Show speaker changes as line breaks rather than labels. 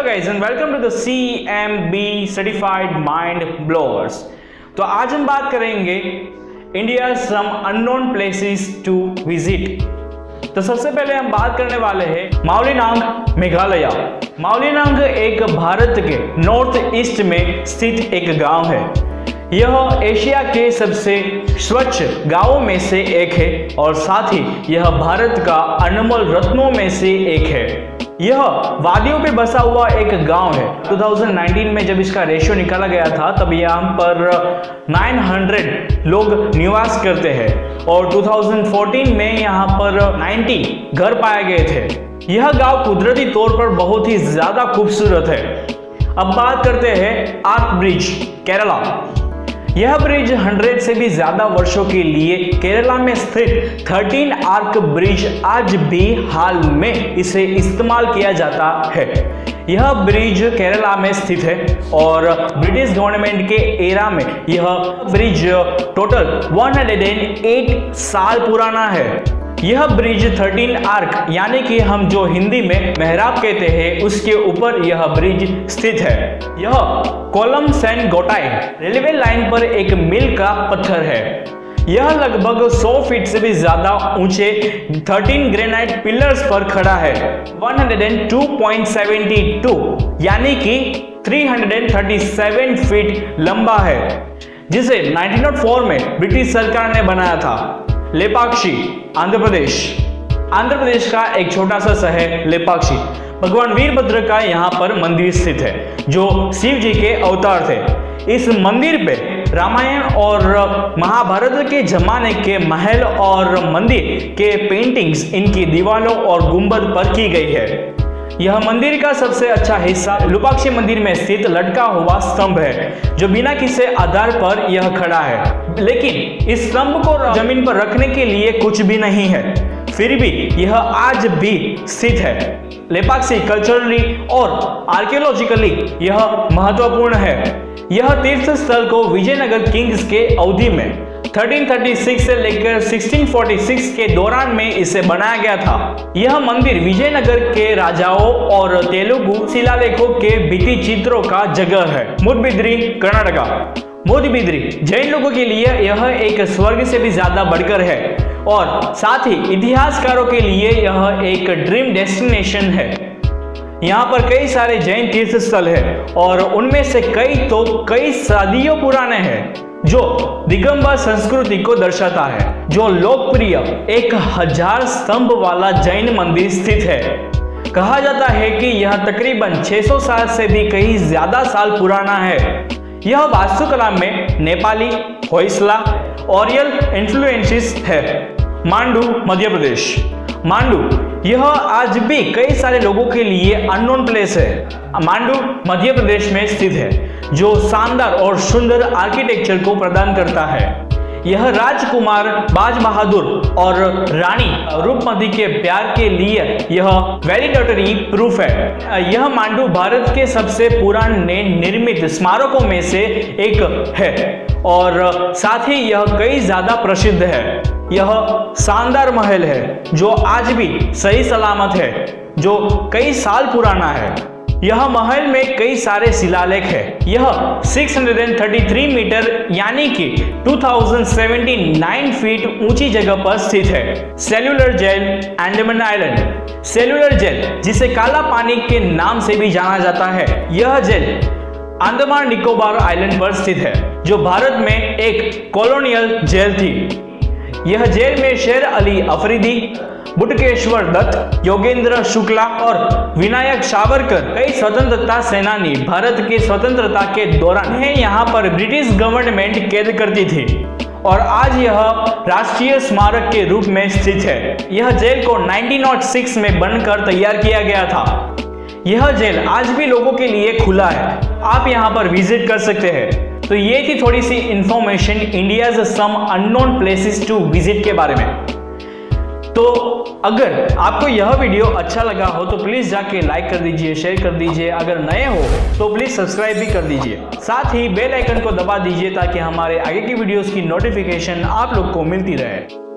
guys and welcome to the CMB Certified Mind Blowers। तो आज हम बात करेंगे India some unknown places to visit. तो सबसे पहले हम बात करने वाले हैं मावलीनांग मेघालय। मावलीनांग एक भारत के नॉर्थ ईस्ट में स्थित एक गांव है। यह एशिया के सबसे स्वच्छ गांवों में से एक है और साथ ही यह भारत का अनमोल रत्नों में से एक है। यह वादियों पे बसा हुआ एक गांव है। 2019 में जब इसका रेशियो निकाला गया था तब यहाँ पर 900 लोग निवास करते हैं और 2014 में यहाँ पर 90 घर पाए गए थे। यह गांव कुदरती तौर पर बहुत ही ज्यादा खूबसूरत है। अब बात करते हैं आर्क ब्रिज केरला। यह ब्रिज 100 से भी ज्यादा वर्षों के लिए केरला में स्थित 13 आर्क ब्रिज आज भी हाल में इसे इस्तेमाल किया जाता है। यह ब्रिज केरला में स्थित है और ब्रिटिश गवर्नमेंट के एरा में यह ब्रिज टोटल 108 साल पुराना है। यह ब्रिज 13 आर्क यानी कि हम जो हिंदी में मेहराब कहते हैं उसके ऊपर यह ब्रिज स्थित है। यह Kollam Sengottai railway line पर एक मील का पत्थर है। यह लगभग 100 फीट से भी ज्यादा ऊंचे 13 ग्रेनाइट पिलर्स पर खड़ा है। 102.72 यानी कि 337 फीट लंबा है, जिसे 1904 में ब्रिटिश सरकार ने बनाया था। लेपाक्षी आंध्र प्रदेश का एक छोटा सा शहर लेपाक्षी। भगवान वीरभद्र का यहाँ पर मंदिर स्थित है जो शिव जी के अवतार थे। इस मंदिर पे रामायण और महाभारत के जमाने के महल और मंदिर के पेंटिंग्स इनकी दीवारों और गुंबद पर की गई है। यह मंदिर का सबसे अच्छा हिस्सा लुपाक्षी मंदिर में स्थित लटका हुआ स्तंभ है जो बिना किसी आधार पर यह खड़ा है, लेकिन इस स्तंभ को जमीन पर रखने के लिए कुछ भी नहीं है, फिर भी यह आज भी स्थित है। लेपाक्षी कल्चरली और आर्कियोलॉजिकली यह महत्वपूर्ण है। यह तीर्थ स्थल को विजयनगर किंग्स के अवधि में 1336 से लेकर 1646 के दौरान में इसे बनाया गया था। यह मंदिर विजयनगर के राजाओं और तेलुगु शिलालेखों के भित्ति चित्रों का जगह है। मूडबिद्री कर्नाटका। मूडबिद्री जैन लोगों के लिए यह एक स्वर्ग से भी ज्यादा बढ़कर है और साथ ही इतिहासकारों के लिए यह एक ड्रीम डेस्टिनेशन है। यहाँ पर कई सारे जैन तीर्थ स्थल है और उनमें से कई सदियों पुराने हैं जो दिगंबर संस्कृति को दर्शाता है। जो लोकप्रिय 1000 स्तंभ वाला जैन मंदिर स्थित है। कहा जाता है कि यह तकरीबन 600 साल से भी कहीं ज्यादा साल पुराना है। यह वास्तुकला में नेपाली, होयसला, ओरियल इन्फ्लुएंसेस है। मांडू मध्य प्रदेश। मांडू यह आज भी कई सारे लोगों के लिए अननोन प्लेस है। मांडू मध्य प्रदेश में स्थित है जो शानदार और सुंदर आर्किटेक्चर को प्रदान करता है। यह राजकुमार बाज बहादुर और रानी रूपमती के प्यार के लिए यह वैलिडेटरी प्रूफ है। यह मांडू भारत के सबसे पुराने निर्मित स्मारकों में से एक है और साथ ही यह कई ज्यादा प्रसिद्ध है। यह शानदार महल है जो आज भी सही सलामत है, जो कई साल पुराना है। यह महल में कई सारे शिलालेख है। यह 633 मीटर यानी कि 2079 फीट ऊंची जगह पर स्थित है। Cellular jail Andaman island. Cellular jail जिसे काला पानी के नाम से भी जाना जाता है, यह जेल अंडमान निकोबार आइलैंड पर स्थित है जो भारत में एक कॉलोनियल जेल थी। यह जेल में शेर अली अफरीदी, बुटकेश्वर दत्त, योगेंद्र शुक्ला और विनायक सावरकर कई स्वतंत्रता सेनानी भारत की स्वतंत्रता के दौरान यहाँ पर ब्रिटिश गवर्नमेंट कैद करती थी और आज यह राष्ट्रीय स्मारक के रूप में स्थित है। यह जेल को 1906 में बनकर तैयार किया गया था। यह जेल आज भी लोगों के लिए खुला है, आप यहाँ पर विजिट कर सकते हैं। तो ये थी थोड़ी सी information India's some unknown places to visit के बारे में। तो अगर आपको यह वीडियो अच्छा लगा हो तो प्लीज जाके लाइक कर दीजिए, शेयर कर दीजिए। अगर नए हो तो प्लीज सब्सक्राइब भी कर दीजिए। साथ ही बेल आइकन को दबा दीजिए ताकि हमारे आगे की वीडियोस की नोटिफिकेशन आप लोग को मिलती रहे।